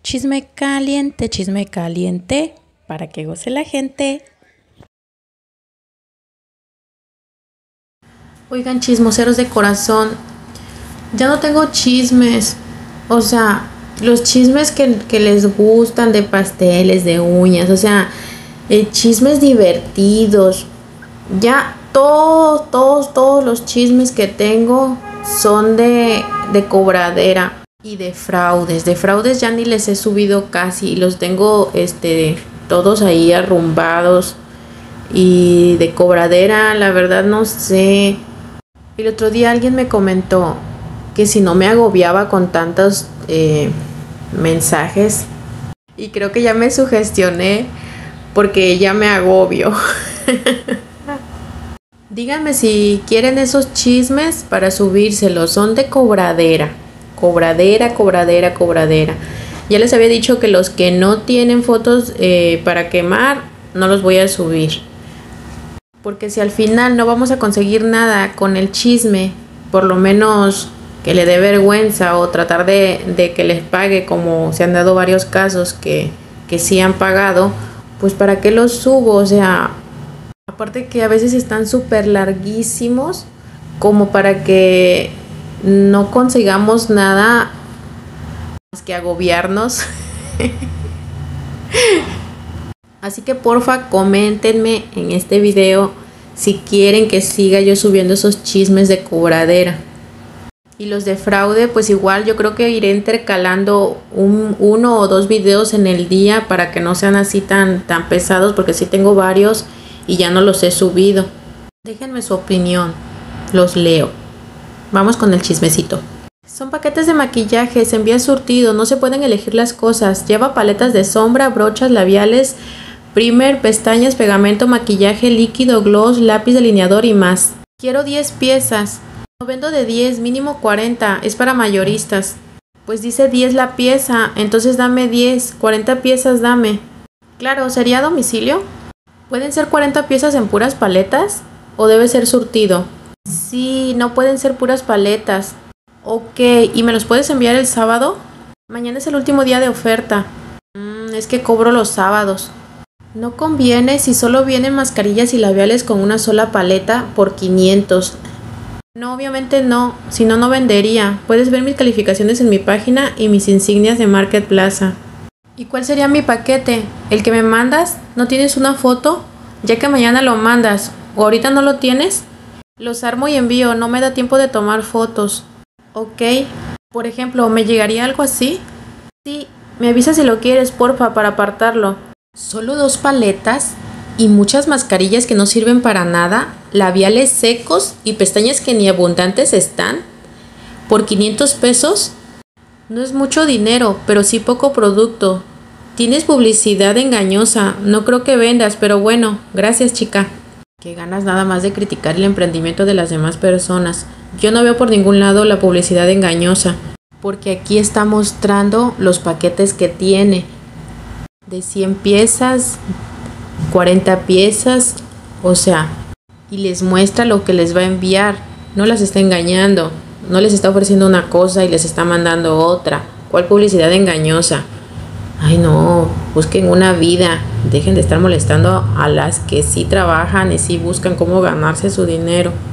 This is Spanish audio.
chisme caliente, para que goce la gente. Oigan, chismoseros de corazón, ya no tengo chismes, o sea, los chismes que les gustan de pasteles, de uñas, o sea, chismes divertidos. Ya todos los chismes que tengo son de cobradera y de fraudes. De fraudes ya ni les he subido casi, los tengo todos ahí arrumbados. Y de cobradera, la verdad no sé. El otro día alguien me comentó que si no me agobiaba con tantos mensajes, y creo que ya me sugestioné porque ya me agobio. Díganme si quieren esos chismes para subírselos. Son de cobradera. Cobradera. Ya les había dicho que los que no tienen fotos para quemar, no los voy a subir. Porque si al final no vamos a conseguir nada con el chisme, por lo menos que le dé vergüenza o tratar de que les pague, como se han dado varios casos que sí han pagado, pues ¿para qué los subo? O sea, aparte que a veces están súper larguísimos como para que no consigamos nada más que agobiarnos. Así que porfa, coméntenme en este video si quieren que siga yo subiendo esos chismes de cobradera. Y los de fraude, pues igual yo creo que iré intercalando uno o dos videos en el día para que no sean así tan pesados, porque sí tengo varios y ya no los he subido. Déjenme su opinión, los leo. Vamos con el chismecito. Son paquetes de maquillaje, se envía surtido, no se pueden elegir las cosas. Lleva paletas de sombra, brochas, labiales, primer, pestañas, pegamento, maquillaje, líquido, gloss, lápiz delineador y más. Quiero 10 piezas. No vendo de 10, mínimo 40, es para mayoristas. Pues dice 10 la pieza, entonces dame 10, 40 piezas dame. Claro, ¿sería a domicilio? ¿Pueden ser 40 piezas en puras paletas? ¿O debe ser surtido? Sí, no pueden ser puras paletas. Ok, ¿y me los puedes enviar el sábado? Mañana es el último día de oferta. Es que cobro los sábados. No conviene si solo vienen mascarillas y labiales con una sola paleta por 500. No, obviamente no, si no, no vendería. Puedes ver mis calificaciones en mi página y mis insignias de Market Plaza. ¿Y cuál sería mi paquete? ¿El que me mandas? ¿No tienes una foto? Ya que mañana lo mandas. ¿O ahorita no lo tienes? Los armo y envío, no me da tiempo de tomar fotos. Ok, por ejemplo, ¿me llegaría algo así? Sí, me avisas si lo quieres, porfa, para apartarlo. Solo 2 paletas y muchas mascarillas que no sirven para nada, labiales secos y pestañas que ni abundantes están. ¿Por 500 pesos? No es mucho dinero, pero sí poco producto. Tienes publicidad engañosa, no creo que vendas, pero bueno, gracias chica. Qué ganas nada más de criticar el emprendimiento de las demás personas. Yo no veo por ningún lado la publicidad engañosa, porque aquí está mostrando los paquetes que tiene. De 100 piezas, 40 piezas, o sea, y les muestra lo que les va a enviar. No las está engañando, no les está ofreciendo una cosa y les está mandando otra. ¿Cuál publicidad engañosa? Ay no, busquen una vida, dejen de estar molestando a las que sí trabajan y sí buscan cómo ganarse su dinero.